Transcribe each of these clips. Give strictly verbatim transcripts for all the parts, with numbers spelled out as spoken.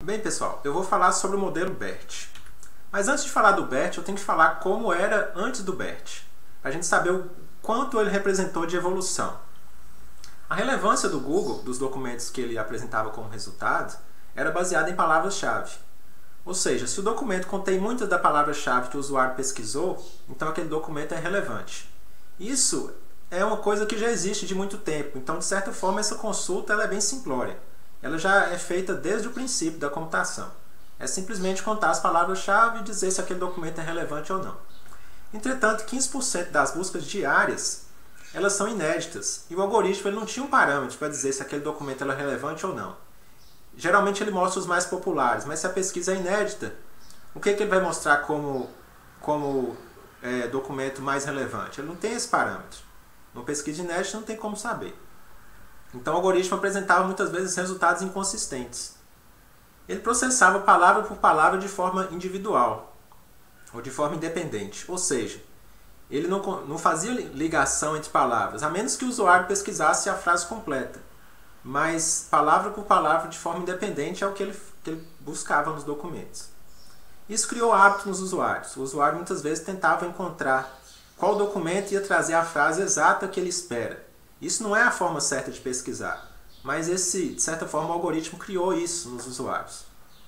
Bem, pessoal, eu vou falar sobre o modelo BERT. Mas antes de falar do BERT, eu tenho que falar como era antes do BERT, para a gente saber o quanto ele representou de evolução. A relevância do Google, dos documentos que ele apresentava como resultado, era baseada em palavras-chave. Ou seja, se o documento contém muitas da palavra-chave que o usuário pesquisou, então aquele documento é relevante. Isso é uma coisa que já existe de muito tempo, então de certa forma essa consulta ela é bem simplória. Ela já é feita desde o princípio da computação. É simplesmente contar as palavras-chave e dizer se aquele documento é relevante ou não. Entretanto, quinze por cento das buscas diárias elas são inéditas e o algoritmo ele não tinha um parâmetro para dizer se aquele documento era relevante ou não. Geralmente ele mostra os mais populares, mas se a pesquisa é inédita, o que, que ele vai mostrar como, como é, documento mais relevante? Ele não tem esse parâmetro. No pesquisa inédita não tem como saber. Então o algoritmo apresentava muitas vezes resultados inconsistentes. Ele processava palavra por palavra de forma individual, ou de forma independente. Ou seja, ele não, não fazia ligação entre palavras, a menos que o usuário pesquisasse a frase completa. Mas palavra por palavra de forma independente é o que ele, que ele buscava nos documentos. Isso criou hábito nos usuários. O usuário muitas vezes tentava encontrar qual documento ia trazer a frase exata que ele espera. Isso não é a forma certa de pesquisar, mas esse, de certa forma o algoritmo criou isso nos usuários.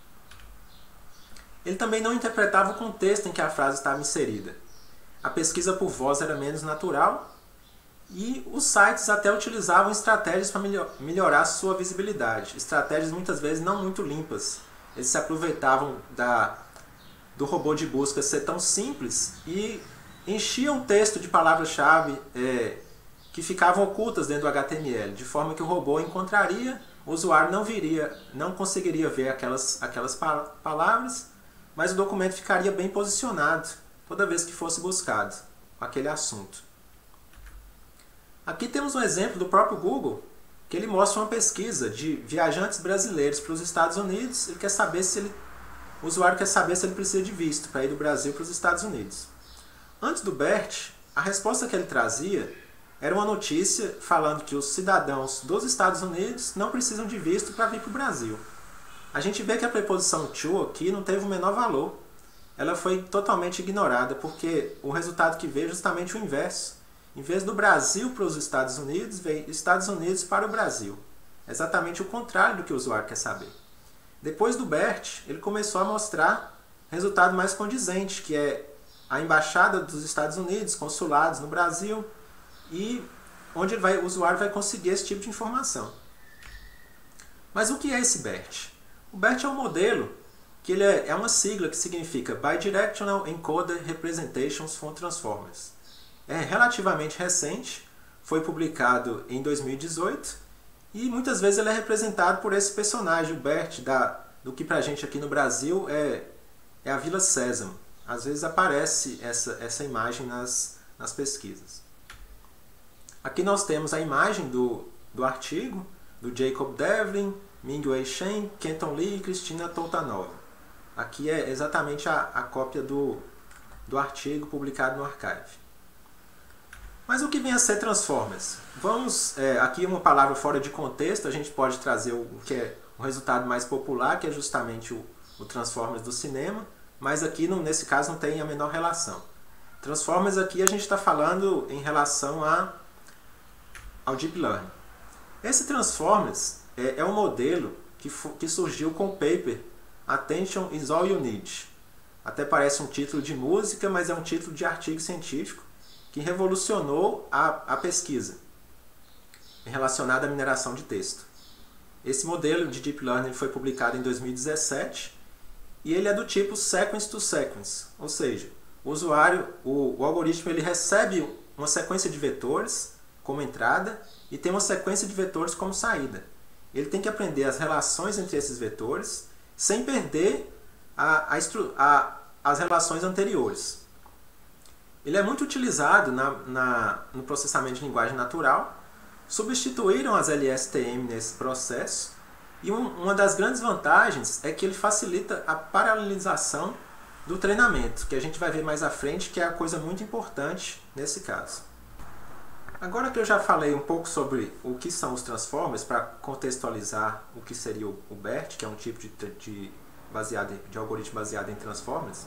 Ele também não interpretava o contexto em que a frase estava inserida. A pesquisa por voz era menos natural e os sites até utilizavam estratégias para melhorar sua visibilidade. Estratégias muitas vezes não muito limpas. Eles se aproveitavam da, do robô de busca ser tão simples e enchiam o texto de palavras-chave é, que ficavam ocultas dentro do H T M L, de forma que o robô encontraria, o usuário não viria, não conseguiria ver aquelas, aquelas palavras, mas o documento ficaria bem posicionado toda vez que fosse buscado com aquele assunto. Aqui temos um exemplo do próprio Google, que ele mostra uma pesquisa de viajantes brasileiros para os Estados Unidos. Ele quer saber se ele, o usuário quer saber se ele precisa de visto para ir do Brasil para os Estados Unidos. Antes do BERT, a resposta que ele trazia era uma notícia falando que os cidadãos dos Estados Unidos não precisam de visto para vir para o Brasil. A gente vê que a preposição to aqui não teve o menor valor. Ela foi totalmente ignorada, porque o resultado que veio é justamente o inverso. Em vez do Brasil para os Estados Unidos, veio Estados Unidos para o Brasil. É exatamente o contrário do que o usuário quer saber. Depois do BERT, ele começou a mostrar resultado mais condizente, que é a embaixada dos Estados Unidos, consulados no Brasil, e onde ele vai, o usuário vai conseguir esse tipo de informação. Mas o que é esse BERT? O BERT é um modelo que ele é, é uma sigla que significa Bidirectional Encoder Representations for Transformers. É relativamente recente, foi publicado em dois mil e dezoito e muitas vezes ele é representado por esse personagem, o BERT, da, do que pra gente aqui no Brasil é, é a Vila Sésamo. Às vezes aparece essa, essa imagem nas, nas pesquisas. Aqui nós temos a imagem do, do artigo do Jacob Devlin, Ming-Wei Chen, Kenton Lee e Cristina Toutanova. Aqui é exatamente a, a cópia do, do artigo publicado no Archive. Mas o que vem a ser Transformers? Vamos, é, aqui uma palavra fora de contexto, a gente pode trazer o que é o resultado mais popular, que é justamente o, o Transformers do cinema, mas aqui no, nesse caso não tem a menor relação. Transformers aqui a gente está falando em relação a ao Deep Learning. Esse Transformers é, é um modelo que, que surgiu com o paper Attention is all you need. Até parece um título de música, mas é um título de artigo científico que revolucionou a, a pesquisa relacionada à mineração de texto. Esse modelo de Deep Learning foi publicado em dois mil e dezessete e ele é do tipo Sequence to Sequence, ou seja, o usuário, o, o algoritmo ele recebe uma sequência de vetores como entrada e tem uma sequência de vetores como saída. Ele tem que aprender as relações entre esses vetores sem perder a, a, a, as relações anteriores. Ele é muito utilizado na, na, no processamento de linguagem natural. Substituíram as L S T M nesse processo e um, uma das grandes vantagens é que ele facilita a paralelização do treinamento, que a gente vai ver mais à frente, que é a coisa muito importante nesse caso. Agora que eu já falei um pouco sobre o que são os transformers, para contextualizar o que seria o BERT, que é um tipo de, de, baseado, de algoritmo baseado em transformers,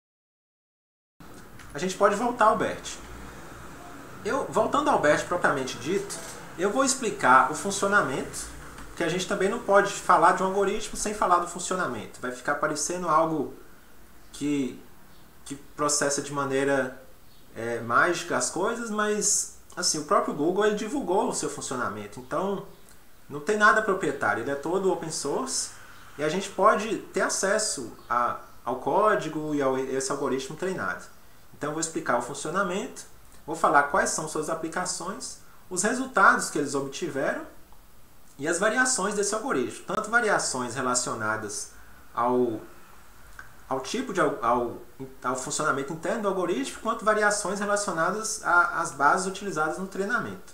a gente pode voltar ao BERT. Eu, voltando ao BERT propriamente dito, eu vou explicar o funcionamento, que a gente também não pode falar de um algoritmo sem falar do funcionamento. Vai ficar parecendo algo que, que processa de maneira é, mágica as coisas, mas assim, o próprio Google ele divulgou o seu funcionamento, então não tem nada proprietário, ele é todo open source e a gente pode ter acesso a, ao código e a esse algoritmo treinado. Então eu vou explicar o funcionamento, vou falar quais são suas aplicações, os resultados que eles obtiveram e as variações desse algoritmo, tanto variações relacionadas ao, ao tipo de ao, ao funcionamento interno do algoritmo, quanto variações relacionadas às bases utilizadas no treinamento.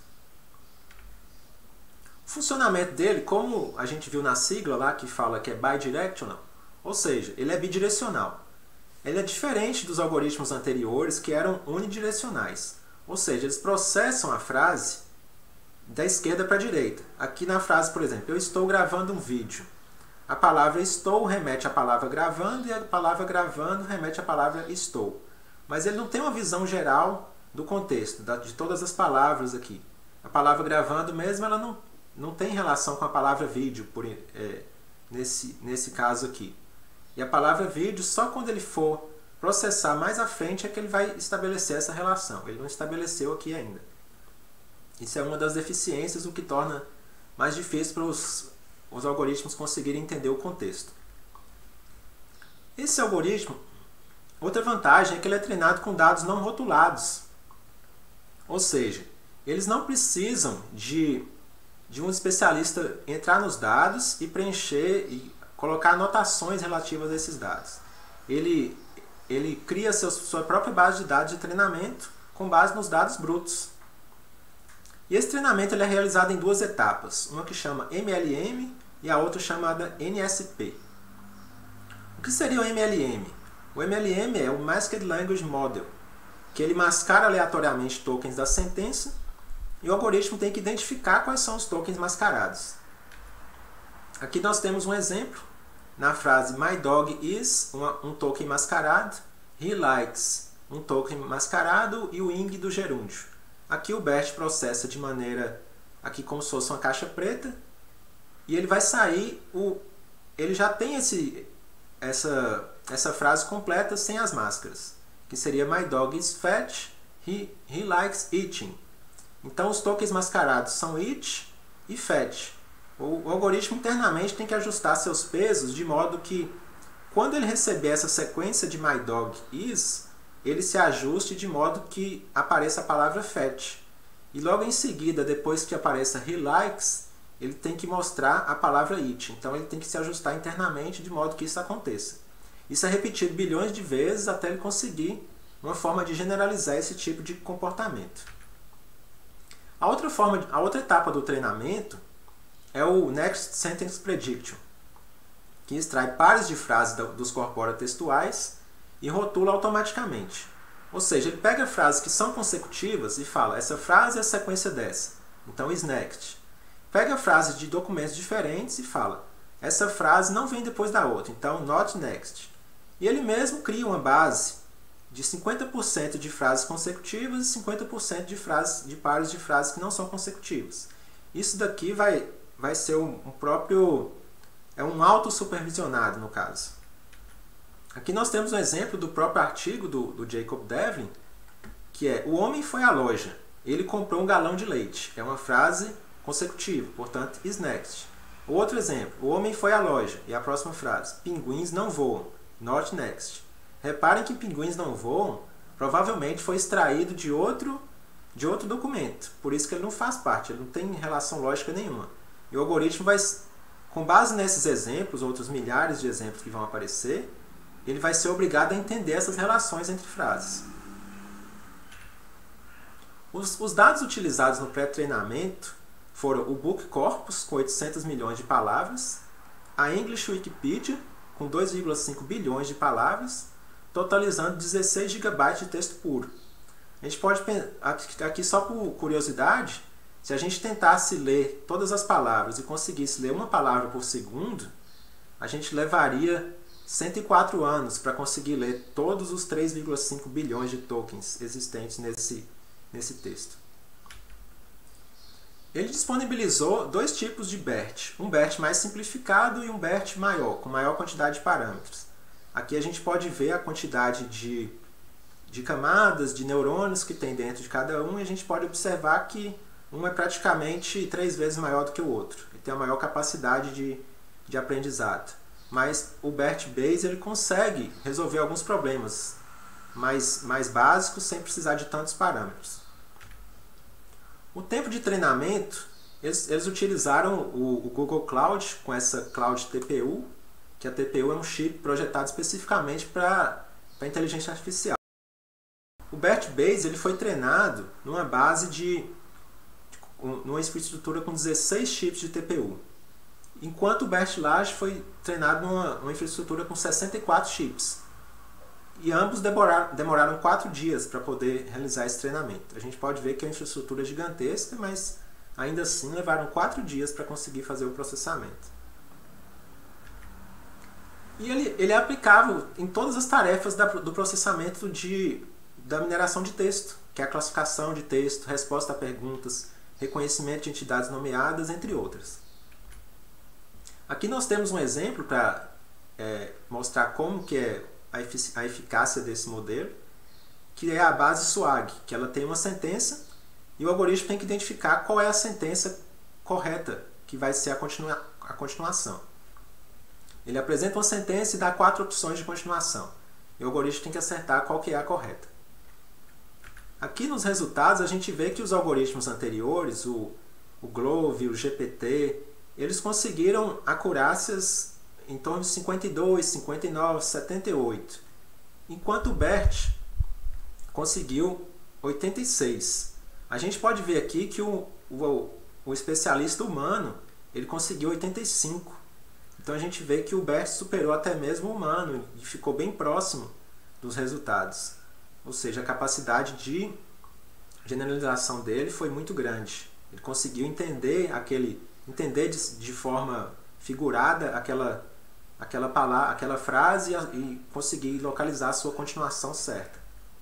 O funcionamento dele, como a gente viu na sigla lá que fala que é bidirectional, ou seja, ele é bidirecional. Ele é diferente dos algoritmos anteriores que eram unidirecionais, ou seja, eles processam a frase da esquerda para a direita. Aqui na frase, por exemplo, eu estou gravando um vídeo. A palavra estou remete à palavra gravando e a palavra gravando remete à palavra estou. Mas ele não tem uma visão geral do contexto, de todas as palavras aqui. A palavra gravando mesmo, ela não, não tem relação com a palavra vídeo, por, é, nesse, nesse caso aqui. E a palavra vídeo, só quando ele for processar mais à frente é que ele vai estabelecer essa relação. Ele não estabeleceu aqui ainda. Isso é uma das deficiências, o que torna mais difícil para os os algoritmos conseguirem entender o contexto. Esse algoritmo, outra vantagem é que ele é treinado com dados não rotulados. Ou seja, eles não precisam de, de um especialista entrar nos dados e preencher e colocar anotações relativas a esses dados. Ele, ele cria seu, sua própria base de dados de treinamento com base nos dados brutos. E esse treinamento ele é realizado em duas etapas, uma que chama M L M e a outra chamada N S P. O que seria o M L M? O M L M é o Masked Language Model, que ele mascara aleatoriamente tokens da sentença e o algoritmo tem que identificar quais são os tokens mascarados. Aqui nós temos um exemplo, na frase My dog is, uma, um token mascarado, He likes, um token mascarado e o ing do gerúndio. Aqui o BERT processa de maneira, aqui como se fosse uma caixa preta, e ele vai sair, o, ele já tem esse, essa, essa frase completa sem as máscaras, que seria My dog is fat, he, he likes eating. Então os tokens mascarados são eat e fat. O, o algoritmo internamente tem que ajustar seus pesos de modo que, quando ele receber essa sequência de My dog is, ele se ajuste de modo que apareça a palavra fat. E logo em seguida, depois que apareça he likes, ele tem que mostrar a palavra it. Então ele tem que se ajustar internamente de modo que isso aconteça. Isso é repetido bilhões de vezes até ele conseguir uma forma de generalizar esse tipo de comportamento. A outra, forma, a outra etapa do treinamento é o Next Sentence Prediction, que extrai pares de frases dos corpóreos textuais e rotula automaticamente. Ou seja, ele pega frases que são consecutivas e fala, essa frase é a sequência dessa, então is next. Pega frases de documentos diferentes e fala, essa frase não vem depois da outra, então not next. E ele mesmo cria uma base de cinquenta por cento de frases consecutivas e cinquenta por cento de, frases, de pares de frases que não são consecutivas. Isso daqui vai, vai ser um, um próprio, é um auto-supervisionado no caso. Aqui nós temos um exemplo do próprio artigo do, do Jacob Devlin, que é, o homem foi à loja, ele comprou um galão de leite. É uma frase consecutiva, portanto, is next. Outro exemplo, o homem foi à loja, e a próxima frase, pinguins não voam, not next. Reparem que pinguins não voam, provavelmente foi extraído de outro, de outro documento, por isso que ele não faz parte, ele não tem relação lógica nenhuma. E o algoritmo vai, com base nesses exemplos, outros milhares de exemplos que vão aparecer, ele vai ser obrigado a entender essas relações entre frases. Os, os dados utilizados no pré-treinamento foram o Book Corpus, com oitocentos milhões de palavras, a English Wikipedia, com dois vírgula cinco bilhões de palavras, totalizando dezesseis gigabytes de texto puro. A gente pode, aqui só por curiosidade, se a gente tentasse ler todas as palavras e conseguisse ler uma palavra por segundo, a gente levaria cento e quatro anos para conseguir ler todos os três vírgula cinco bilhões de tokens existentes nesse, nesse texto. Ele disponibilizou dois tipos de BERT, um BERT mais simplificado e um BERT maior, com maior quantidade de parâmetros. Aqui a gente pode ver a quantidade de, de camadas, de neurônios que tem dentro de cada um, e a gente pode observar que um é praticamente três vezes maior do que o outro. Ele tem a maior capacidade de, de aprendizado. Mas o BERT-Base ele consegue resolver alguns problemas mais, mais básicos sem precisar de tantos parâmetros. O tempo de treinamento, eles, eles utilizaram o, o Google Cloud com essa Cloud T P U, que a T P U é um chip projetado especificamente para a inteligência artificial. O BERT-Base ele foi treinado numa base de numa infraestrutura com dezesseis chips de T P U, enquanto o BERT-Large foi treinado numa, numa infraestrutura com sessenta e quatro chips. E ambos demoraram, demoraram quatro dias para poder realizar esse treinamento. A gente pode ver que é uma infraestrutura gigantesca, mas ainda assim levaram quatro dias para conseguir fazer o processamento. E ele, ele é aplicável em todas as tarefas da, do processamento de, da mineração de texto, que é a classificação de texto, resposta a perguntas, reconhecimento de entidades nomeadas, entre outras. Aqui nós temos um exemplo para é, mostrar como que é a, efic a eficácia desse modelo, que é a base SWAG, que ela tem uma sentença e o algoritmo tem que identificar qual é a sentença correta, que vai ser a, continua a continuação. Ele apresenta uma sentença e dá quatro opções de continuação. E o algoritmo tem que acertar qual que é a correta. Aqui nos resultados a gente vê que os algoritmos anteriores, o, o Glove, o G P T, eles conseguiram acurácias em torno de cinquenta e dois, cinquenta e nove, setenta e oito. Enquanto o BERT conseguiu oitenta e seis. A gente pode ver aqui que o, o, o especialista humano ele conseguiu oitenta e cinco. Então a gente vê que o BERT superou até mesmo o humano e ficou bem próximo dos resultados. Ou seja, a capacidade de generalização dele foi muito grande. Ele conseguiu entender, aquele, entender de, de forma figurada aquela, aquela, palavra, aquela frase e, e conseguir localizar a sua continuação certa.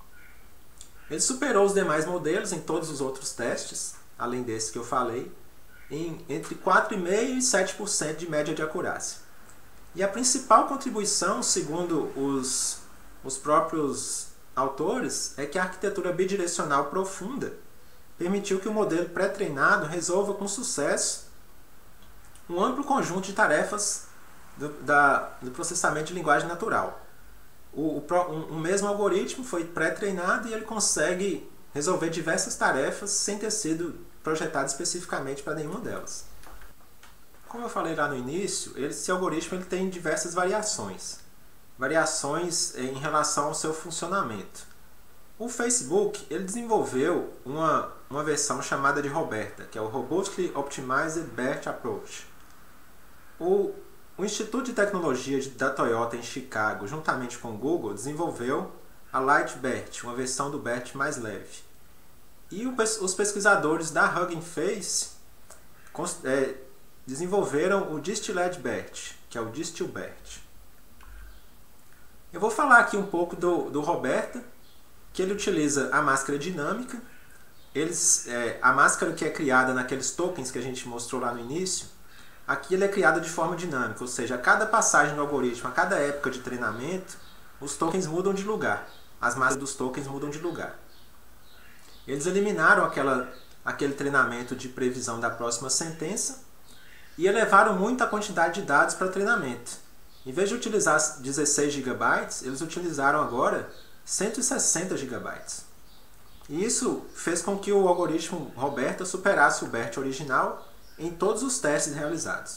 Ele superou os demais modelos em todos os outros testes, além desse que eu falei, em entre quatro vírgula cinco por cento e sete por cento de média de acurácia. E a principal contribuição, segundo os, os próprios autores, é que a arquitetura bidirecional profunda permitiu que o modelo pré-treinado resolva com sucesso um amplo conjunto de tarefas do, da, do processamento de linguagem natural. O, o, um, um mesmo algoritmo foi pré-treinado e ele consegue resolver diversas tarefas sem ter sido projetado especificamente para nenhuma delas. Como eu falei lá no início, esse algoritmo ele tem diversas variações. Variações em relação ao seu funcionamento. O Facebook ele desenvolveu uma, uma versão chamada de Roberta, que é o Robustly Optimized BERT Approach. O, o Instituto de Tecnologia da Toyota em Chicago, juntamente com o Google, desenvolveu a Light BERT, uma versão do BERT mais leve. E o, os pesquisadores da Hugging Face é, desenvolveram o Distilled BERT, que é o DistilBERT. Eu vou falar aqui um pouco do, do Roberta, que ele utiliza a máscara dinâmica. Eles, é, a máscara que é criada naqueles tokens que a gente mostrou lá no início, aqui ele é criada de forma dinâmica, ou seja, a cada passagem do algoritmo, a cada época de treinamento, os tokens mudam de lugar. As máscaras dos tokens mudam de lugar. Eles eliminaram aquela, aquele treinamento de previsão da próxima sentença e elevaram muito a quantidade de dados para treinamento. Em vez de utilizar dezesseis gigabytes, eles utilizaram agora cento e sessenta gigabytes. E isso fez com que o algoritmo Roberta superasse o BERT original em todos os testes realizados.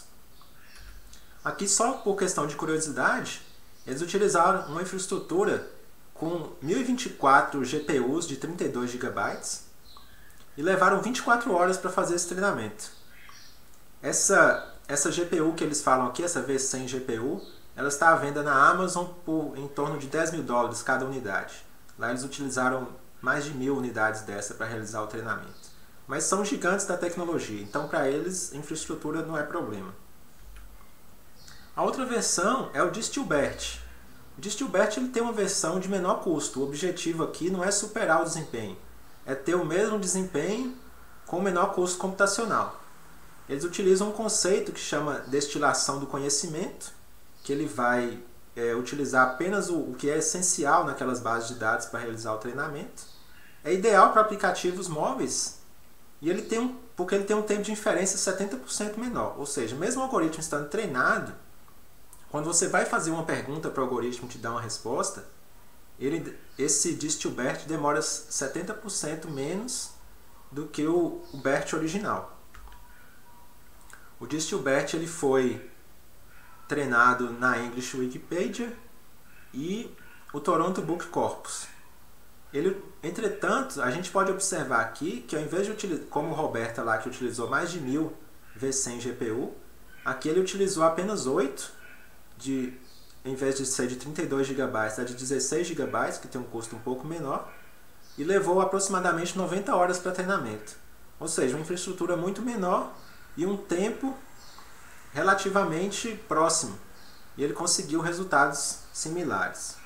Aqui, só por questão de curiosidade, eles utilizaram uma infraestrutura com mil e vinte e quatro G P Us de trinta e dois gigabytes e levaram vinte e quatro horas para fazer esse treinamento. Essa, essa G P U que eles falam aqui, essa V cem G P U, ela está à venda na Amazon por em torno de dez mil dólares cada unidade. Lá eles utilizaram mais de mil unidades dessa para realizar o treinamento. Mas são gigantes da tecnologia, então para eles infraestrutura não é problema. A outra versão é o DistilBERT. O DistilBERT ele tem uma versão de menor custo. O objetivo aqui não é superar o desempenho, é ter o mesmo desempenho com menor custo computacional. Eles utilizam um conceito que chama destilação do conhecimento, que ele vai é, utilizar apenas o, o que é essencial naquelas bases de dados para realizar o treinamento. É ideal para aplicativos móveis, e ele tem um, porque ele tem um tempo de inferência setenta por cento menor. Ou seja, mesmo o algoritmo estando treinado, quando você vai fazer uma pergunta para o algoritmo te dar uma resposta, ele, esse DistilBERT demora setenta por cento menos do que o, o BERT original. O DistilBERT ele foi treinado na English Wikipedia e o Toronto Book Corpus. Ele, entretanto, a gente pode observar aqui que ao invés de utilizar, como o Roberta lá que utilizou mais de mil V cem G P U, aqui ele utilizou apenas oito, de, em vez de ser de trinta e dois gigabytes, é de dezesseis gigabytes, que tem um custo um pouco menor, e levou aproximadamente noventa horas para treinamento. Ou seja, uma infraestrutura muito menor e um tempo relativamente próximo. E ele conseguiu resultados similares.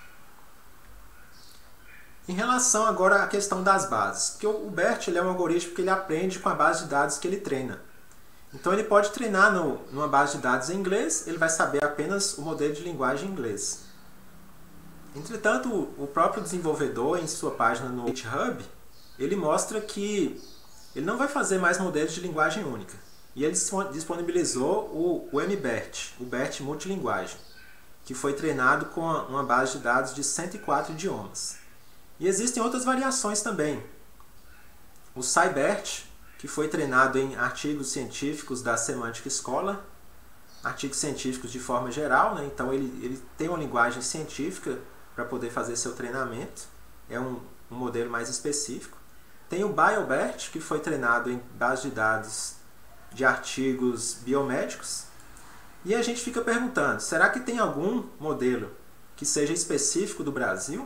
Em relação agora à questão das bases, porque o BERT ele é um algoritmo que ele aprende com a base de dados que ele treina. Então ele pode treinar no, numa base de dados em inglês, ele vai saber apenas o modelo de linguagem em inglês. Entretanto, o próprio desenvolvedor, em sua página no GitHub, ele mostra que ele não vai fazer mais modelos de linguagem única. E ele disponibilizou o, o MBERT, o BERT multilinguagem, que foi treinado com uma base de dados de cento e quatro idiomas. E existem outras variações também. O SciBERT, que foi treinado em artigos científicos da Semantic Scholar, artigos científicos de forma geral, né? Então ele, ele tem uma linguagem científica para poder fazer seu treinamento, é um, um modelo mais específico. Tem o BioBERT, que foi treinado em base de dados de artigos biomédicos, e a gente fica perguntando, será que tem algum modelo que seja específico do Brasil?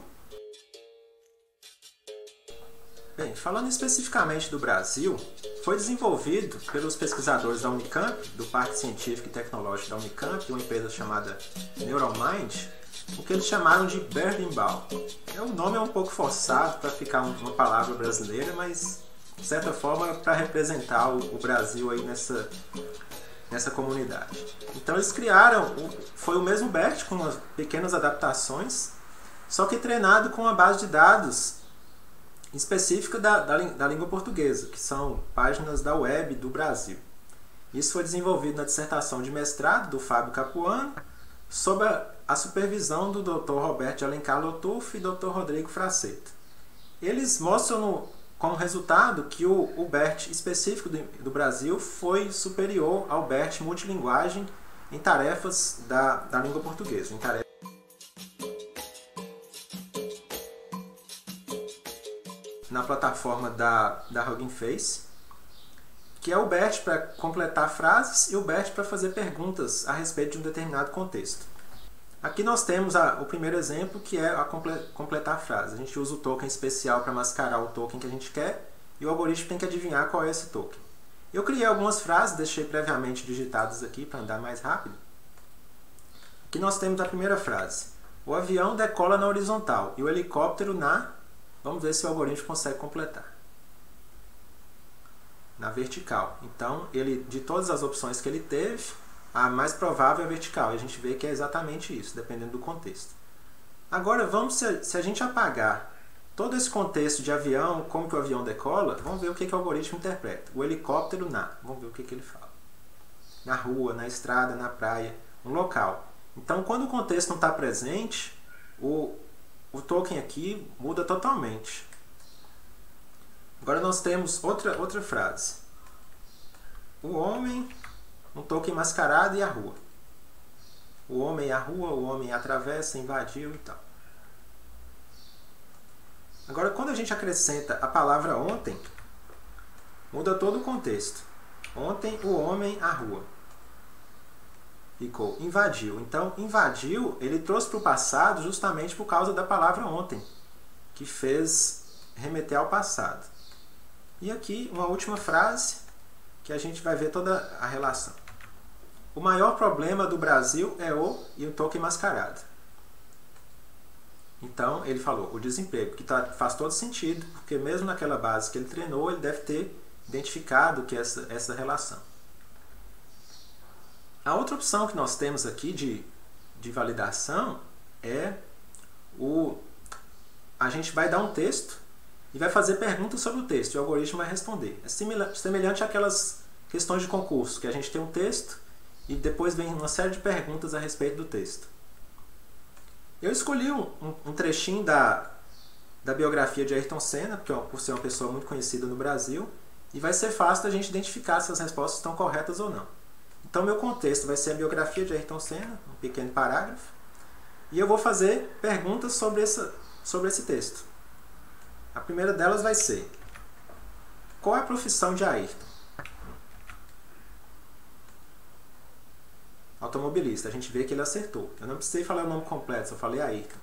Bem, falando especificamente do Brasil, foi desenvolvido pelos pesquisadores da Unicamp, do Parque Científico e Tecnológico da Unicamp, uma empresa chamada Neuromind, o que eles chamaram de Berdinbau. O nome é um pouco forçado para ficar uma palavra brasileira, mas de certa forma para representar o Brasil aí nessa, nessa comunidade. Então eles criaram, foi o mesmo BERT com umas pequenas adaptações, só que treinado com uma base de dados específica da, da, da língua portuguesa, que são páginas da web do Brasil. Isso foi desenvolvido na dissertação de mestrado do Fábio Capuano, sob a, a supervisão do doutor Roberto de Alencar Lotufo e doutor Rodrigo Fraceta. Eles mostram no, como resultado que o, o BERT específico do, do Brasil foi superior ao BERT multilinguagem em tarefas da, da língua portuguesa, em tarefas na plataforma da, da Hugging Face, que é o BERT para completar frases e o BERT para fazer perguntas a respeito de um determinado contexto. Aqui nós temos a, o primeiro exemplo, que é a comple, completar frases. A gente usa o token especial para mascarar o token que a gente quer e o algoritmo tem que adivinhar qual é esse token. Eu criei algumas frases, deixei previamente digitadas aqui para andar mais rápido. Aqui nós temos a primeira frase. O avião decola na horizontal e o helicóptero na... Vamos ver se o algoritmo consegue completar. Na vertical. Então, ele, de todas as opções que ele teve, a mais provável é a vertical. E a gente vê que é exatamente isso, dependendo do contexto. Agora, vamos se, se a gente apagar todo esse contexto de avião, como que o avião decola, vamos ver o que, que o algoritmo interpreta. O helicóptero na. Vamos ver o que, que ele fala. Na rua, na estrada, na praia, um local. Então, quando o contexto não está presente, o O token aqui muda totalmente. Agora nós temos outra, outra frase. O homem, um token mascarado e a rua. O homem e a rua, o homem atravessa, invadiu e tal. Agora quando a gente acrescenta a palavra ontem, muda todo o contexto. Ontem, o homem, a rua. Ficou invadiu. Então, invadiu, ele trouxe para o passado justamente por causa da palavra ontem, que fez remeter ao passado. E aqui uma última frase que a gente vai ver toda a relação. O maior problema do Brasil é o... e o token mascarado. Então ele falou o desemprego, que tá, faz todo sentido, porque mesmo naquela base que ele treinou, ele deve ter identificado que essa, essa relação. A outra opção que nós temos aqui de, de validação é o... a gente vai dar um texto e vai fazer perguntas sobre o texto, e o algoritmo vai responder. É semelhante àquelas questões de concurso, que a gente tem um texto e depois vem uma série de perguntas a respeito do texto. Eu escolhi um, um, um trechinho da, da biografia de Ayrton Senna, porque, por ser uma pessoa muito conhecida no Brasil, e vai ser fácil da gente identificar se as respostas estão corretas ou não. Então, meu contexto vai ser a biografia de Ayrton Senna, um pequeno parágrafo, e eu vou fazer perguntas sobre, essa, sobre esse texto. A primeira delas vai ser: qual é a profissão de Ayrton? Automobilista. A gente vê que ele acertou. Eu não precisei falar o nome completo, só falei Ayrton.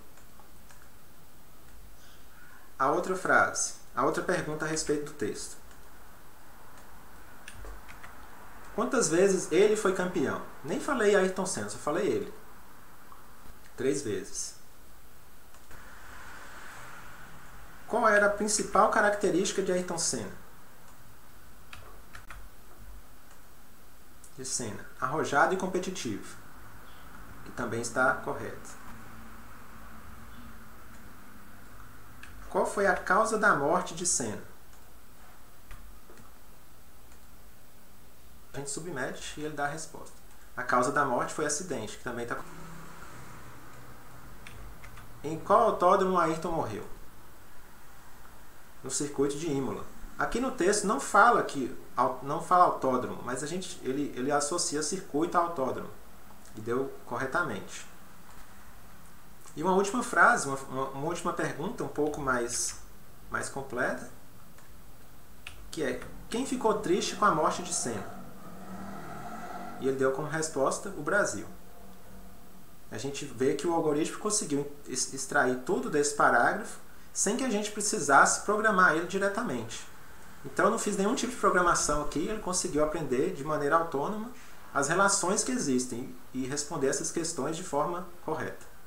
A outra frase, a outra pergunta a respeito do texto: quantas vezes ele foi campeão? Nem falei Ayrton Senna, só falei ele. Três vezes. Qual era a principal característica de Ayrton Senna? De Senna, arrojado e competitivo, que também está correto. Qual foi a causa da morte de Senna? A gente submete e ele dá a resposta. A causa da morte foi acidente, que também está correto. Em qual autódromo Ayrton morreu? No circuito de Imola. Aqui no texto não fala que não fala autódromo, mas a gente ele ele associa circuito a autódromo e deu corretamente. E uma última frase, uma, uma, uma última pergunta um pouco mais mais completa, que é: quem ficou triste com a morte de Senna? E ele deu como resposta o Brasil. A gente vê que o algoritmo conseguiu extrair tudo desse parágrafo sem que a gente precisasse programar ele diretamente. Então eu não fiz nenhum tipo de programação aqui, ele conseguiu aprender de maneira autônoma as relações que existem e responder essas questões de forma correta.